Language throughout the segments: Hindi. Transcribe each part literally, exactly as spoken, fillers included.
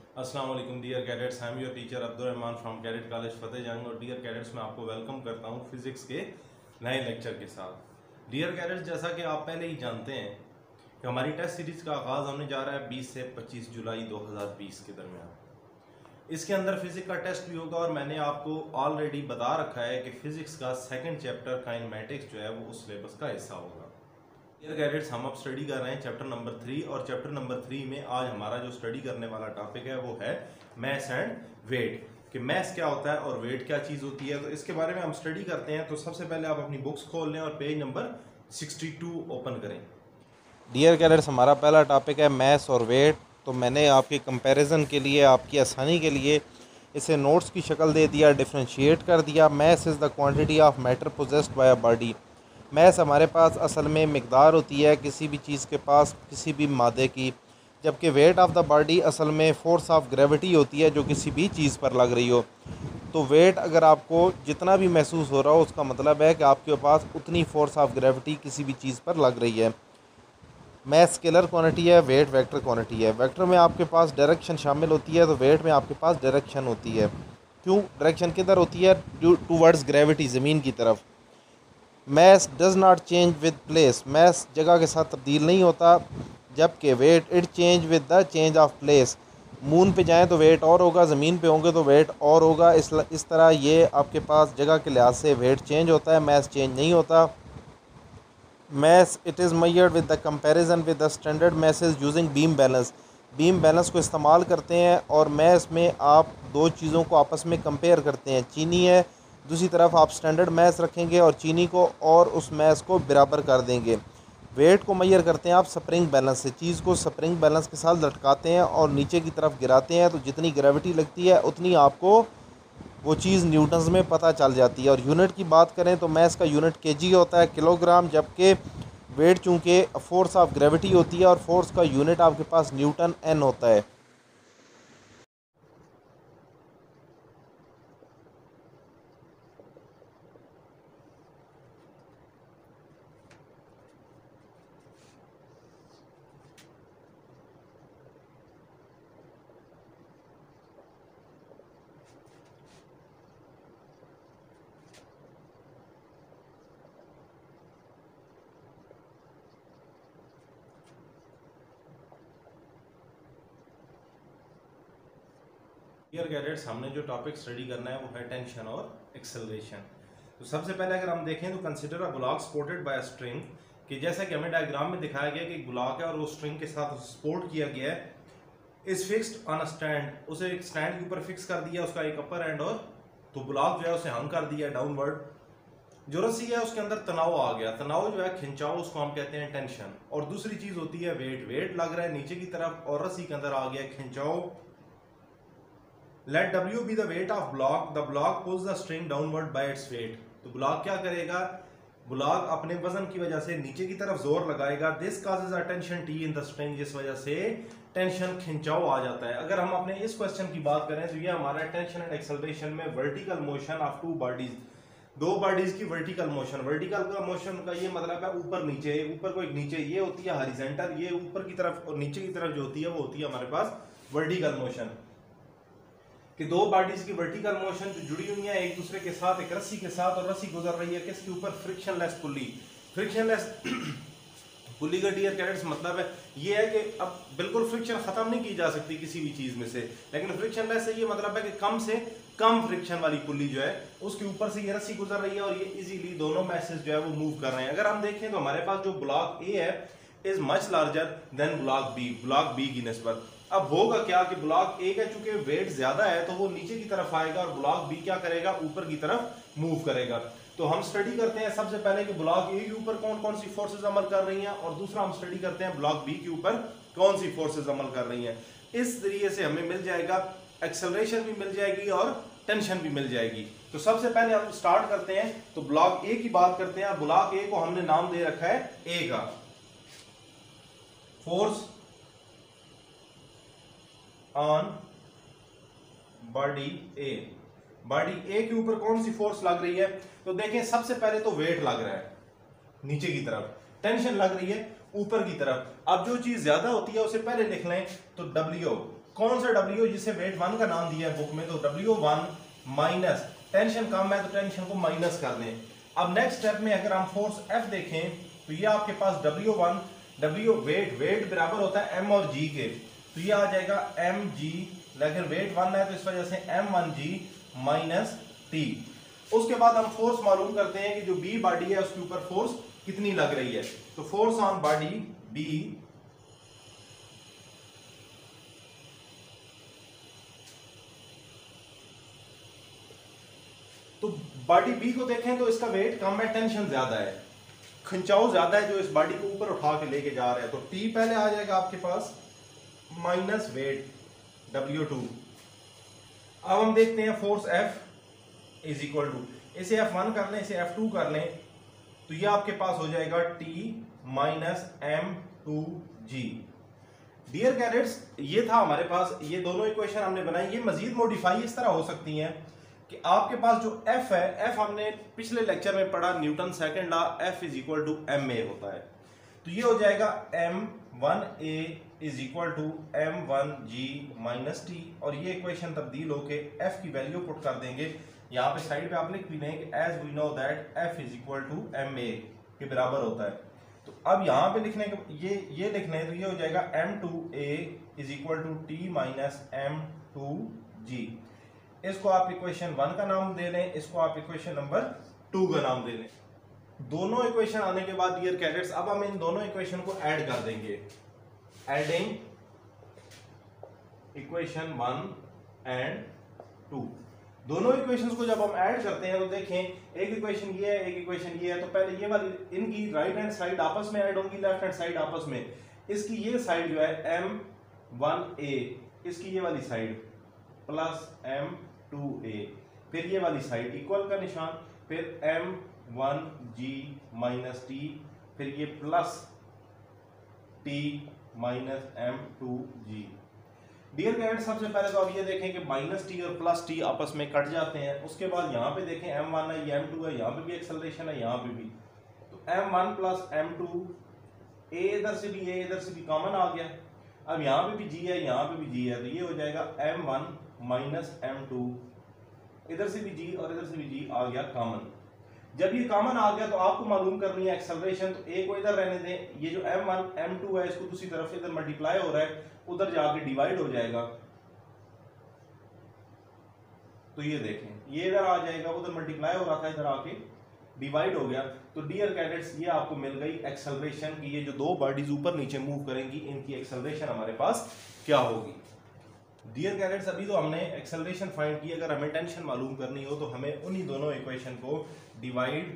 अस्सलाम वालेकुम dear cadets, I am your teacher Abdul Rahman from cadet college Fateh Jang. और डियर कैडेट्स, मैं आपको वेलकम करता हूँ फिजिक्स के नए लेक्चर के साथ। डियर कैडेट्स, जैसा कि आप पहले ही जानते हैं कि हमारी टेस्ट सीरीज का आगाज़ होने जा रहा है बीस से पच्चीस जुलाई दो हज़ार बीस के दरमियान। इसके अंदर फिजिक्स का टेस्ट भी होगा और मैंने आपको ऑलरेडी बता रखा है कि फिजिक्स का सेकेंड चैप्टर काइनेमेटिक्स जो है वो उस सिलेबस का हिस्सा होगा। डियर कैडेट्स, हम अब स्टडी कर रहे हैं चैप्टर नंबर थ्री, और चैप्टर नंबर थ्री में आज हमारा जो स्टडी करने वाला टॉपिक है वो है मैस एंड वेट, कि मैस क्या होता है और वेट क्या चीज़ होती है। तो इसके बारे में हम स्टडी करते हैं। तो सबसे पहले आप अपनी बुक्स खोल लें और page number sixty two open करें। डियर कैडेट्स, हमारा पहला टॉपिक है मैस और वेट। तो मैंने आपके कंपैरिजन के लिए, आपकी आसानी के लिए इसे नोट्स की शक्ल दे दिया, डिफ्रेंशिएट कर दिया। Mass is the quantity of matter possessed by a body. Mass हमारे पास असल में मिकदार होती है किसी भी चीज़ के पास, किसी भी मादे की, जबकि वेट ऑफ द बॉडी असल में फ़ोर्स ऑफ ग्रेविटी होती है जो किसी भी चीज़ पर लग रही हो। तो वेट अगर आपको जितना भी महसूस हो रहा हो, उसका मतलब है कि आपके पास उतनी फोर्स ऑफ ग्रेविटी किसी भी चीज़ पर लग रही है। मैस स्केलर क्वांटिटी है, वेट वेक्टर क्वांटिटी है। वेक्टर में आपके पास डायरेक्शन शामिल होती है, तो वेट में आपके पास डायरेक्शन होती है। क्यों डायरेक्शन किधर होती है? टूवर्ड्स ग्रेविटी, ज़मीन की तरफ। Mass does not change with place. Mass जगह के साथ तब्दील नहीं होता, जबकि weight it change with the change of place. Moon पे जाएं तो वेट और होगा, ज़मीन पे होंगे तो वेट और होगा। इस इस तरह ये आपके पास जगह के लिहाज से वेट चेंज होता है, मैस चेंज नहीं होता। Mass it is measured with the comparison with the standard masses using beam balance. Beam balance को इस्तेमाल करते हैं और मैस में आप दो चीज़ों को आपस में कंपेयर करते हैं। चीनी है, दूसरी तरफ आप स्टैंडर्ड मैस रखेंगे और चीनी को और उस मैस को बराबर कर देंगे। वेट को मेजर करते हैं आप स्प्रिंग बैलेंस से। चीज़ को स्प्रिंग बैलेंस के साथ लटकाते हैं और नीचे की तरफ गिराते हैं, तो जितनी ग्रेविटी लगती है उतनी आपको वो चीज़ न्यूटन्स में पता चल जाती है। और यूनिट की बात करें तो मैस का यूनिट केजी होता है, किलोग्राम, जबकि वेट चूँकि फोर्स ऑफ ग्रेविटी होती है और फोर्स का यूनिट आपके पास न्यूटन एन होता है। डियर कैडेट्स, हमने जो टॉपिक स्टडी करना है वो है टेंशन और एक्सेलरेशन। तो सबसे पहले अगर हम देखें तो consider a block supported by a string, कि जैसा कि हमें डायग्राम में दिखाया गया कि एक ब्लॉक है और वो स्ट्रिंग के साथ सपोर्ट किया गया है। Is fixed on a stand, उसे एक स्टैंड के ऊपर फिक्स कर दिया, उसका एक अपर एंड और तो ब्लॉक जो है उसे हंग कर दिया डाउनवर्ड। जो रस्सी है उसके अंदर तनाव आ गया, तनाव जो है खिंचाव, उसको हम कहते हैं टेंशन। और दूसरी चीज होती है वेट, वेट लग रहा है नीचे की तरफ और रस्सी के अंदर आ गया खिंचाव। Let W be the weight of block. The block pulls the string downward by its weight. तो ब्लॉक क्या करेगा? ब्लॉक अपने वजन की वजह से नीचे की तरफ जोर लगाएगा। This causes a tension T in the string, जिस वजह से टेंशन खिंचाव आ जाता है। अगर हम अपने इस क्वेश्चन की बात करें तो ये हमारा टेंशन एंड एक्सेलरेशन में vertical motion of two bodies, दो बॉडीज की वर्टिकल मोशन। वर्टिकल का मोशन का ये मतलब है ऊपर नीचे, ऊपर को एक नीचे, ये होती है हॉरिजॉन्टल, ये ऊपर की तरफ और नीचे की तरफ जो होती है वो होती है हमारे पास वर्टिकल मोशन। कि दो बॉडीज की वर्टिकल मोशन जो जुड़ी हुई है एक दूसरे के साथ, एक रस्सी के साथ, और रस्सी गुजर रही है किसके ऊपर? फ्रिक्शनलेस पुली। फ्रिक्शनलेस पुली का डियर कैडेट्स मतलब है ये है कि अब बिल्कुल फ्रिक्शन खत्म नहीं की जा सकती किसी भी चीज में से, लेकिन फ्रिक्शनलेस से ये मतलब है कि कम से कम फ्रिक्शन वाली पुली जो है उसके ऊपर से ये रस्सी गुजर रही है और ये इजीली दोनों मैसेज जो है वो मूव कर रहे हैं। अगर हम देखें तो हमारे पास जो ब्लॉक ए है is much larger than block B, block B की निस्बत। अब होगा क्या कि ब्लॉक ए का चूंकि वेट ज्यादा है तो वो नीचे की तरफ आएगा और ब्लॉक बी क्या करेगा? ऊपर की तरफ मूव करेगा। तो हम स्टडी करते हैं सबसे पहले कि ब्लॉक ए के ऊपर कौन कौन सी फोर्सेस अमल कर रही हैं, और दूसरा हम स्टडी करते हैं ब्लॉक बी के ऊपर कौन सी फोर्सेस अमल कर रही हैं। इस तरीके से हमें मिल जाएगा एक्सेलरेशन भी मिल जाएगी और टेंशन भी मिल जाएगी। तो सबसे पहले हम स्टार्ट करते हैं, तो ब्लॉक ए की बात करते हैं। ब्लॉक ए को हमने नाम दे रखा है ए का, force on body A. Body A के ऊपर कौन सी फोर्स लग रही है? तो देखें सबसे पहले तो वेट लग रहा है नीचे की तरफ, टेंशन लग रही है ऊपर की तरफ। अब जो चीज ज्यादा होती है उसे पहले लिख लें, तो डब्ल्यू कौन सा डब्ल्यू जिसे वेट वन का नाम दिया है बुक में, तो डब्ल्यू वन माइनस टेंशन कम है तो टेंशन को माइनस कर दें। अब नेक्स्ट स्टेप में अगर हम फोर्स एफ देखें तो ये आपके पास W one W weight weight बराबर होता है एम और जी के, तो ये आ जाएगा एम जी, लेकिन वेट वन है तो इस वजह से M one G minus T. उसके बाद हम फोर्स मालूम करते हैं कि जो बी बॉडी है उसके ऊपर फोर्स कितनी लग रही है। तो फोर्स ऑन बॉडी बी तो बॉडी बी को देखें तो इसका वेट कम है, टेंशन ज्यादा है, खिंचाव ज्यादा है जो इस बॉडी को ऊपर उठा के लेके जा रहा है। तो टी पहले आ जाएगा आपके पास माइनस वेट डब्ल्यू टू। अब हम देखते हैं force F is equal to, इसे एफ वन कर लें, इसे एफ टू कर लें, तो ये आपके पास हो जाएगा T minus M two G. Dear cadets, ये था हमारे पास, ये दोनों इक्वेशन हमने बनाई। ये मजीद मॉडिफाई इस तरह हो सकती हैं कि आपके पास जो एफ है, एफ हमने पिछले लेक्चर में पढ़ा Newton second law, F is equal to M A होता है, तो ये हो जाएगा M one A is equal to M one G minus T, और ये इक्वेशन तब्दील होके एफ की वैल्यू पुट कर देंगे। यहाँ पे साइड पे आप लिख भी लें कि as we know that F is equal to M A के बराबर होता है। तो अब यहाँ पे लिखने के ये ये लिखने हैं तो ये हो जाएगा M two A is equal to T minus M two G. इसको आप इक्वेशन वन का नाम दे लें, इसको आप इक्वेशन नंबर टू का नाम दे लें। दोनों इक्वेशन आने के बाद डियर कैडेट्स अब हम इन दोनों इक्वेशन को ऐड कर देंगे। Adding equation one and two, दोनों इक्वेशंस को जब हम ऐड करते हैं तो देखें एक इक्वेशन ये है, एक इक्वेशन ये है, तो पहले ये वाली इनकी राइट हैंड साइड आपस में ऐड होंगी, लेफ्ट हैंड साइड आपस में। इसकी ये साइड जो है एम वन ए, इसकी ये वाली side plus M two A, फिर ये वाली साइड इक्वल का निशान, फिर M one G minus T, फिर ये plus T minus M two G. Dear cadets, सबसे पहले तो अब ये देखें कि माइनस टी और प्लस टी आपस में कट जाते हैं। उसके बाद यहाँ पे देखें एम वन है, ये एम टू है, यहाँ पे भी एक्सेलरेशन है, यहाँ पे भी, तो M one plus M two, A इधर से भी ए इधर से भी कॉमन आ गया। अब यहाँ पे भी जी है, यहाँ पे भी जी है, तो ये हो जाएगा M one minus M two, इधर से भी जी और इधर से भी जी आ गया कॉमन। जब ये कॉमन आ गया तो आपको मालूम करनी है एक्सेलरेशन, तो ए को इधर रहने दें, ये जो एम वन एम टू है इसको दूसरी तरफ से इधर मल्टीप्लाई हो रहा है, उधर जाके डिवाइड हो जाएगा, तो ये देखें ये इधर आ जाएगा, उधर मल्टीप्लाई हो रहा था इधर आके डिवाइड हो गया। तो डियर कैडेट्स ये आपको मिल गई एक्सेलरेशन की, ये जो दो बॉडीज ऊपर नीचे मूव करेंगी इनकी एक्सेलरेशन हमारे पास क्या होगी। डियर कैडेट्स, अभी तो हमने एक्सेलरेशन फाइंड की, अगर हमें टेंशन मालूम करनी हो तो हमें उन्हीं दोनों इक्वेशन को divide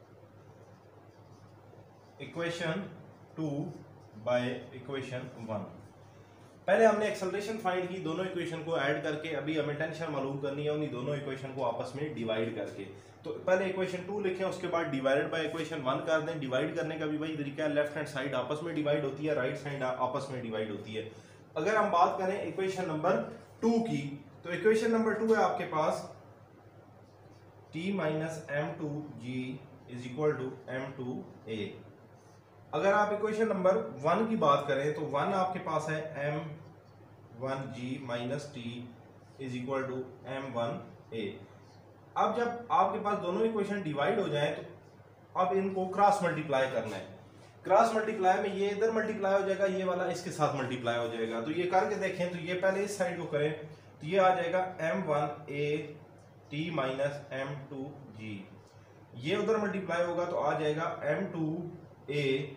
equation two by equation one. पहले हमने एक्सेलरेशन फाइंड की दोनों इक्वेशन को ऐड करके, अभी हमें टेंशन मालूम करनी है उन्हीं दोनों इक्वेशन को आपस में डिवाइड करके। तो पहले इक्वेशन टू लिखें, उसके बाद डिवाइडेड बाय इक्वेशन वन कर दें। डिवाइड करने का भी वही तरीका है, लेफ्ट हैंड साइड आपस में डिवाइड होती है, राइट साइड आपस में डिवाइड होती है। अगर हम बात करें इक्वेशन नंबर टू की, तो इक्वेशन नंबर टू है आपके पास T minus M two G is equal to M two A. अगर आप इक्वेशन नंबर वन की बात करें तो वन आपके पास है M one G minus T is equal to M one A. अब जब आपके पास दोनों इक्वेशन डिवाइड हो जाए तो अब इनको क्रॉस मल्टीप्लाई करना है। क्रॉस मल्टीप्लाई में ये इधर मल्टीप्लाई हो जाएगा, ये वाला इसके साथ मल्टीप्लाई हो जाएगा। तो ये करके देखें तो ये पहले इस साइड को करें तो ये आ जाएगा M one A T minus M two G, ये उधर मल्टीप्लाई होगा तो आ जाएगा एम टू ए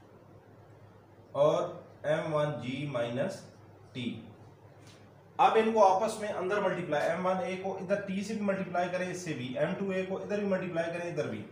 और M one G minus T. अब इनको आपस में अंदर मल्टीप्लाई, एम वन ए को इधर टी से भी मल्टीप्लाई करें, इससे भी, एम टू ए को इधर भी मल्टीप्लाई करें, इधर भी,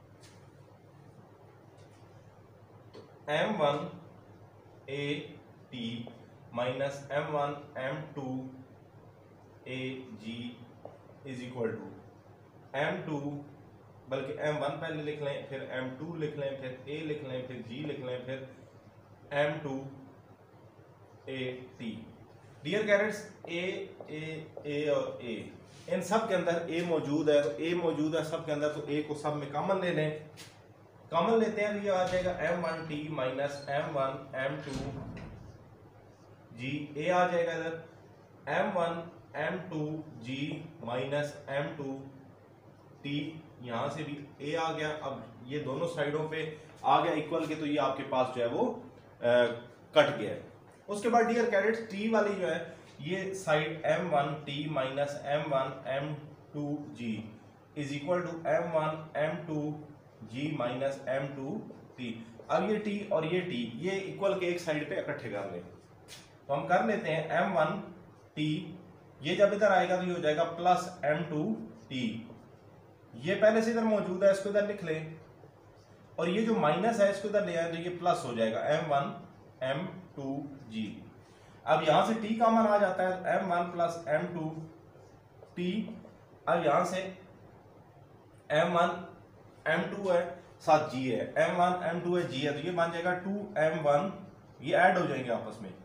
M one A T minus M one M two A G is equal to M two, बल्कि एम वन पहले लिख लें, फिर एम टू लिख लें, फिर ए लिख लें, फिर जी लिख लें, फिर M two A T. Dear cadets, A A A और ए, इन सब के अंदर ए मौजूद है, तो ए मौजूद है सब के अंदर, तो ए को सब में कॉमन ले लें। कॉमन लेते हैं तो ये आ जाएगा M one T minus M one M two G, A आ जाएगा इधर, M one M two G minus M two T, यहां से भी ए आ गया। अब ये दोनों साइडों पे आ गया इक्वल के, तो ये आपके पास जो है वो आ, कट गया है। उसके बाद डियर कैडेट्स टी वाली जो है ये side M one T minus M one M two G is equal to M one M two G minus M two T. अब ये टी और ये टी ये इक्वल के एक साइड पे इकट्ठे कर ले, तो हम कर लेते हैं एम वन टी, ये जब इधर आएगा तो ये हो जाएगा प्लस एम टू टी, ये पहले से इधर मौजूद है इसको इधर लिख ले, और ये जो माइनस है इसको इधर ले आए तो ये प्लस हो जाएगा M one M two G. अब यहां से टी कॉमन आ जाता है, M one plus M two T. अब यहां से एम वन एम टू है साथ जी है, एम वन एम टू है जी है, तो ये बन जाएगा टू एम वन, ये ऐड हो जाएंगे आपस में।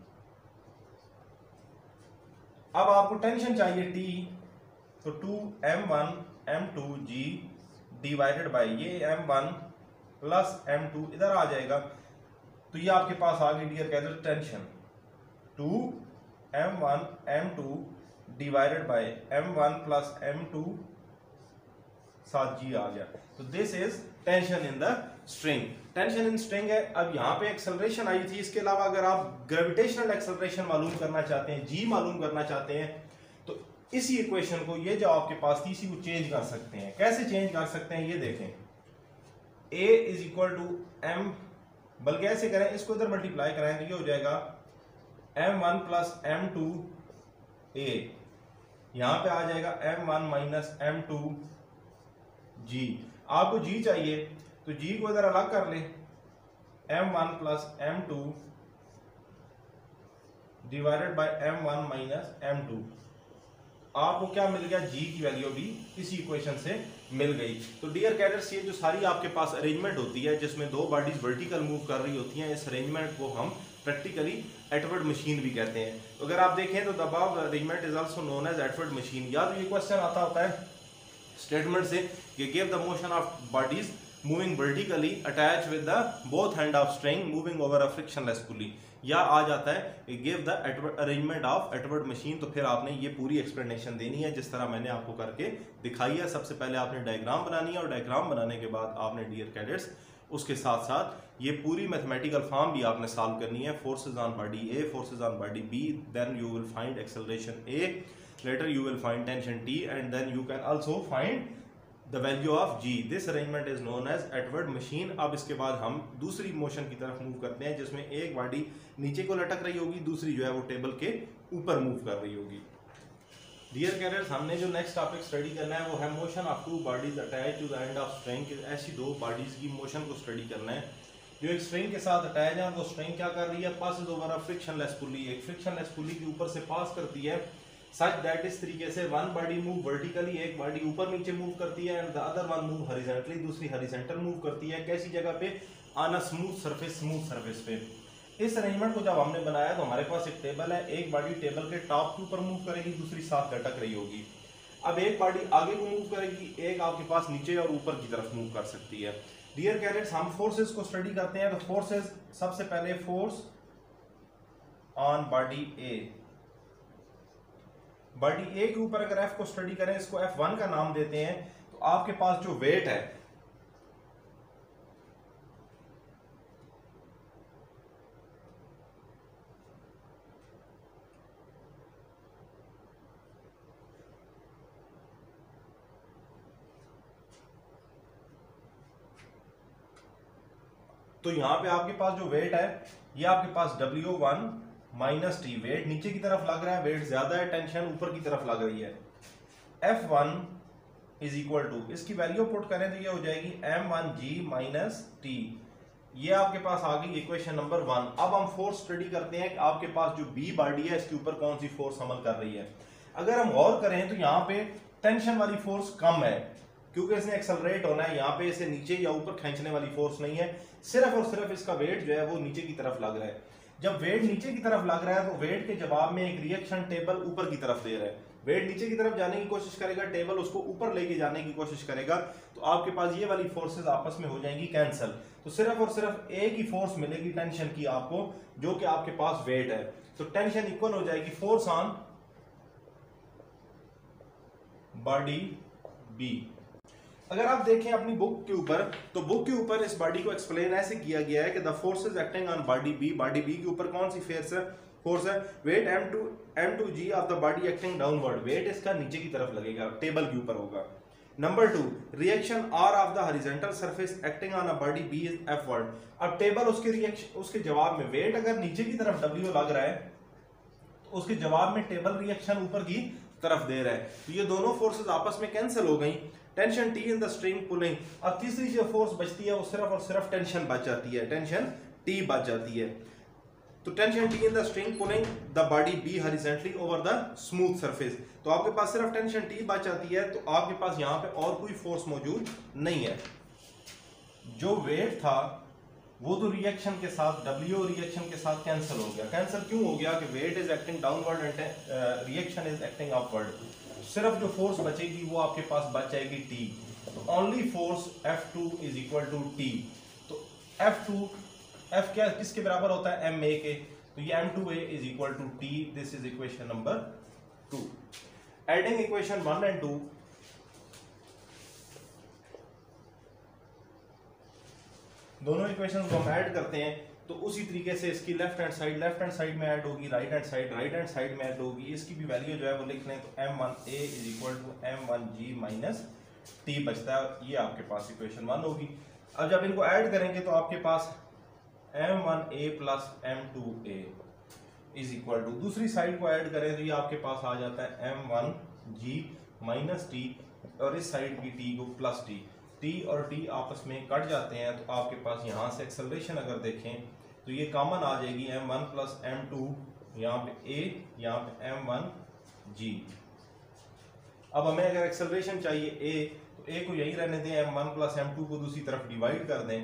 अब आपको टेंशन चाहिए टी, तो two M one M two G divided by ये M one plus M two इधर आ जाएगा, तो ये आपके पास आ गई dear cadets tension, two M one M two divided by M one plus M two साथ जी आ गया। तो this is tension in the string, tension in string है। अब यहाँ पे एक्सेलरेशन आई थी, इसके अलावा अगर आप ग्रेविटेशनल एक्सेलरेशन मालूम करना चाहते हैं, जी मालूम करना चाहते हैं, तो इसी इक्वेशन को ये जो आपके पास थी इसी को चेंज कर सकते हैं। कैसे चेंज कर सकते हैं ये देखें, a is equal to M, बल्कि ऐसे करें इसको इधर मल्टीप्लाई कराएं तो ये हो जाएगा M one plus M two A, यहां पे आ जाएगा M one minus M two G. आपको जी चाहिए तो जी को इधर अलग कर ले, M one plus M two divided by M one minus M two. आपको क्या मिल गया, जी की वैल्यू भी इसी इक्वेशन से मिल गई। तो डियर कैडेट्स ये जो सारी आपके पास अरेंजमेंट होती है जिसमें दो बॉडीज वर्टिकल मूव कर रही होती हैं, इस अरेंजमेंट को हम प्रैक्टिकली एटवर्ड मशीन भी कहते हैं। तो अगर आप देखें तो the above arrangement is also known as एटवर्ड मशीन। या तो ये क्वेश्चन आता होता है स्टेटमेंट से कि give the motion of bodies moving vertically attach with the both hand of string moving over a frictionless pulley, या आ जाता है गिव द अरेंजमेंट ऑफ एटवर्ड मशीन। तो फिर आपने ये पूरी एक्सप्लेनेशन देनी है जिस तरह मैंने आपको करके दिखाई है। सबसे पहले आपने डायग्राम बनानी है और डायग्राम बनाने के बाद आपने डियर कैडेट्स उसके साथ साथ ये पूरी मैथमेटिकल फॉर्म भी आपने सॉल्व करनी है। Forces on body A, forces on body B, then you will find acceleration A, later you will find tension T, and then you can also find the value of G. This arrangement is known as Atwood machine. अब इसके बाद हम दूसरी मोशन की तरफ मूव करते हैं जिसमें एक बॉडी नीचे को लटक रही होगी, दूसरी जो है वो टेबल के ऊपर मूव कर रही होगी। डियर कैडेट्स हमने जो नेक्स्ट टॉपिक स्टडी करना है वो है motion of two bodies attach to the end of string. ऐसी दो बॉडीज की मोशन को स्टडी करना है जो एक स्ट्रिंग के साथ अटैच है, और वो स्ट्रिंग क्या कर रही है, passes over a frictionless pulley, एक फ्रिक्शनलेस पुली के ऊपर से पास करती है सच दैट इस तरीके से वन बॉडी मूव वर्टिकली, एक बॉडी ऊपर नीचे मूव करती है, and the other one move horizontally, दूसरी हॉरिजॉन्टल मूव करती है। कैसी जगह पे, on a smooth surface, smooth surface पे। इस अरेंजमेंट को जब हमने बनाया तो हमारे पास एक टेबल है, एक बॉडी टेबल के टॉप के ऊपर मूव करेगी, दूसरी साथ लटक रही होगी। अब एक बॉडी आगे को मूव करेगी, एक आपके पास नीचे और ऊपर की तरफ मूव कर सकती है। डियर कैडेट्स हम फोर्सेस को स्टडी करते हैं। तो फोर्सेस, सबसे पहले force on body A, body A के ऊपर अगर एफ को स्टडी करें, इसको एफ वन का नाम देते हैं, तो आपके पास जो वेट है तो यहां पे आपके पास जो वेट है ये आपके पास W one minus T, weight नीचे की तरफ लग रहा है, वेट ज्यादा है, टेंशन ऊपर की तरफ लग रही है। F one is equal to, इसकी वैल्यू पुट करें तो ये हो जाएगी M one G minus T. ये आपके पास आ गई इक्वेशन नंबर वन। अब हम फोर्स स्टडी करते हैं कि आपके पास जो बी बॉडी है इसके ऊपर कौन सी फोर्स अमल कर रही है। अगर हम गौर करें तो यहाँ पे टेंशन वाली फोर्स कम है क्योंकि इसने एक्सेलरेट होना है, यहाँ पे इसे नीचे या ऊपर खींचने वाली फोर्स नहीं है, सिर्फ और सिर्फ इसका वेट जो है वो नीचे की तरफ लग रहा है। जब वेट नीचे की तरफ लग रहा है तो वेट के जवाब में एक रिएक्शन टेबल ऊपर की तरफ दे रहा है, वेट नीचे की तरफ जाने की कोशिश करेगा, टेबल उसको ऊपर लेके जाने की कोशिश करेगा, तो आपके पास ये वाली फोर्सेस आपस में हो जाएंगी कैंसिल। तो सिर्फ और सिर्फ एक ही फोर्स मिलेगी टेंशन की आपको, जो कि आपके पास वेट है। तो टेंशन इक्वल हो जाएगी फोर्स ऑन बॉडी बी। अगर आप देखें अपनी बुक के ऊपर, तो बुक के ऊपर इस बॉडी को एक्सप्लेन ऐसे किया गया है कि the forces acting on body B, body B के ऊपर कौन सी फोर्स है फोर्स है weight M two M two G of the body acting downward, weight इसका नीचे की तरफ लगेगा, टेबल के ऊपर होगा। Number two, reaction R of the horizontal surface acting on a body B is upward. अब टेबल उसके रिएक्शन उसके जवाब में, वेट अगर नीचे की तरफ डब्ल्यू लग रहा है तो उसके जवाब में टेबल रिएक्शन ऊपर की तरफ दे रहा है, तो ये दोनों फोर्सेस आपस में कैंसिल हो गई। Tension T in the string pulling, अब तीसरी जो फोर्स बचती है वो सिर्फ और सिर्फ टेंशन बच जाती है, टेंशन टी बच जाती है। तो tension T in the string pulling the body B horizontally over the smooth surface, तो आपके पास सिर्फ टेंशन टी बच जाती है, तो आपके पास यहाँ पे और कोई फोर्स मौजूद नहीं है। जो वेट था वो तो रिएक्शन के साथ, डब्ल्यू रिएक्शन के साथ कैंसिल हो गया। कैंसिल क्यों हो गया? कि weight is acting downward and reaction is acting upward, सिर्फ जो फोर्स बचेगी वो आपके पास बच जाएगी टी, तो only force F two is equal to T. तो एफ टू, एफ क्या किसके बराबर होता है? एम ए के, तो ये M two A is equal to T, this is equation number two. Adding equation one and two, दोनों इक्वेशन को हम ऐड करते हैं तो उसी तरीके से इसकी left hand side left hand side में ऐड होगी, right hand side right hand side में ऐड होगी, इसकी भी वैल्यू जो है वो लिख लें, तो M one A is equal to M one G minus T बचता है, ये आपके पास इक्वेशन वन होगी। अब जब इनको ऐड करेंगे तो आपके पास M one A plus M two A is equal to, दूसरी साइड को ऐड करें तो ये आपके पास आ जाता है M one G minus T, और इस साइड की टी को प्लस टी, टी और टी आपस में कट जाते हैं, तो आपके पास यहाँ से एक्सेलरेशन अगर देखें तो ये कॉमन आ जाएगी M one plus M two, यहाँ पे ए यहाँ पे एम वन जी। अब हमें अगर एक्सेलरेशन चाहिए ए, तो ए को यही रहने दें, M one plus M two को दूसरी तरफ डिवाइड कर दें,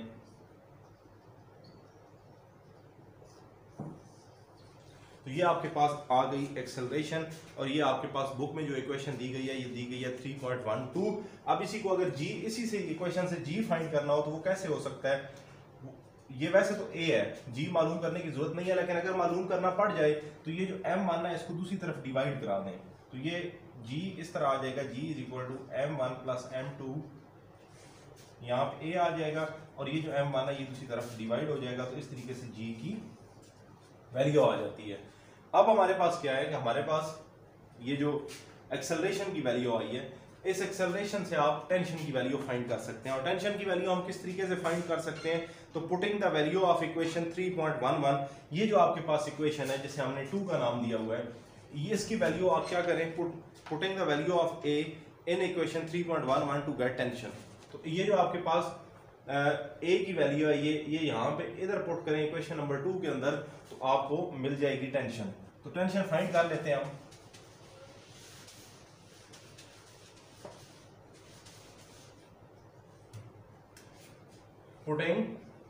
तो ये आपके पास आ गई एक्सेलरेशन, और ये आपके पास बुक में जो इक्वेशन दी गई है ये दी गई है थ्री पॉइंट वन टू। अब इसी को अगर जी, इसी से इक्वेशन से जी फाइंड करना हो तो वो कैसे हो सकता है? ये वैसे तो ए है, जी मालूम करने की जरूरत नहीं है, लेकिन अगर मालूम करना पड़ जाए तो ये जो एम वन है इसको दूसरी तरफ डिवाइड करा दें, तो ये जी इस तरह आ जाएगा, G is equal to M one plus M two, यहाँ पे ए आ जाएगा, और ये जो एम वन है ये दूसरी तरफ डिवाइड हो जाएगा, तो इस तरीके से जी की वैल्यू आ जाती है। अब हमारे पास क्या है कि हमारे पास ये जो एक्सेलरेशन की वैल्यू आई है, इस एक्सेलरेशन से आप टेंशन की वैल्यू फाइंड कर सकते हैं, और टेंशन की वैल्यू हम किस तरीके से फाइंड कर सकते हैं? तो putting the value of equation three point one one, ये जो आपके पास इक्वेशन है जिसे हमने टू का नाम दिया हुआ है, ये इसकी वैल्यू आप क्या करें? Putting the value of A in equation three point one one to get tension, तो ये जो आपके पास ए की वैल्यू है ये ये यहाँ पे इधर पुट करें इक्वेशन नंबर टू के अंदर, तो आपको मिल जाएगी टेंशन। तो टेंशन फाइंड कर लेते हैं हम। Putting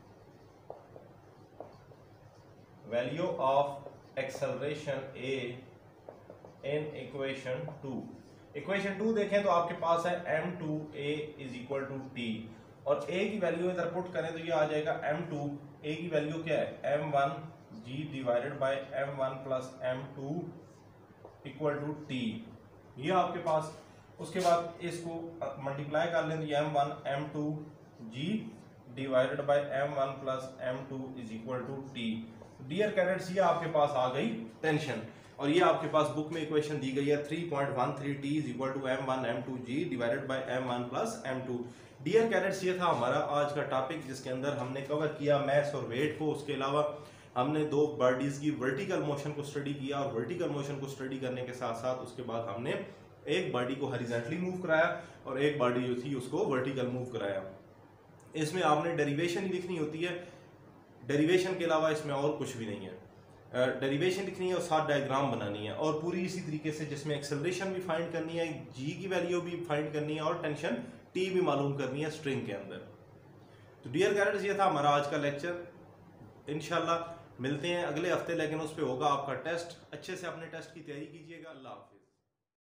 value of acceleration A in equation two, equation two देखें तो आपके पास है M two A is equal to T, और ए की वैल्यू इधर पुट करें तो ये आ जाएगा एम टू, ए की वैल्यू क्या है? M one G divided by M one plus M two equal to T, ये आपके पास। उसके बाद इसको मल्टीप्लाई कर लें तो M one M two G divided by M one plus M two is equal to T. Dear cadets, ये आपके पास आ गई टेंशन, और ये आपके पास बुक में इक्वेशन दी गई है three point one three T is equal to M one M two G divided by M one plus M two. Dear cadets, ये था हमारा आज का टॉपिक जिसके अंदर हमने कवर किया मैथ्स और वेट को। उसके अलावा हमने दो बॉडीज की वर्टिकल मोशन को स्टडी किया, और वर्टिकल मोशन को स्टडी करने के साथ साथ उसके बाद हमने एक बॉडी को हॉरिजॉन्टली मूव कराया और एक बॉडी जो थी उसको वर्टिकल मूव कराया। इसमें आपने डेरिवेशन ही लिखनी होती है, डेरिवेशन के अलावा इसमें और कुछ भी नहीं है। डेरिवेशन लिखनी है और साथ डायग्राम बनानी है, और पूरी इसी तरीके से जिसमें एक्सेलरेशन भी फाइंड करनी है, जी की वैल्यू भी फाइंड करनी है, और टेंशन टी भी मालूम करनी है स्ट्रिंग के अंदर। तो डियर कैडेट्स, ये था हमारा आज का लेक्चर। इंशाल्लाह मिलते हैं अगले हफ्ते, लेकिन उस पर होगा आपका टेस्ट। अच्छे से अपने टेस्ट की तैयारी कीजिएगा। अल्लाह हाफिज़।